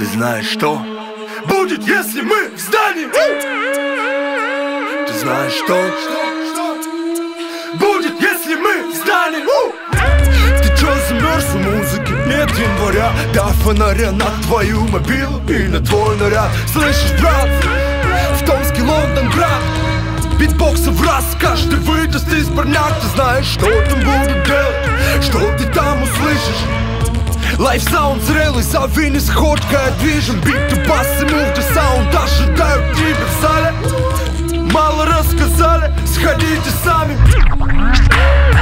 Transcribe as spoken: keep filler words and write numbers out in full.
знаешь, что будет, если мы встанем? Ты знаешь, что будет, если мы встанем? Ты чё замерз у музыки? Нет января. До фонаря на твою мобилу и на твой наряд. Слышишь, брат, в Томске Лондонград битбоксы в раз, каждый выдаст из парняк. Ты знаешь, что там будут делать, что ты там услышишь. Лайфсаунд зрелый, зови не сходка, движем бит и бас и мув до саунд. Ожидают тебя в зале, мало рассказали, сходите сами.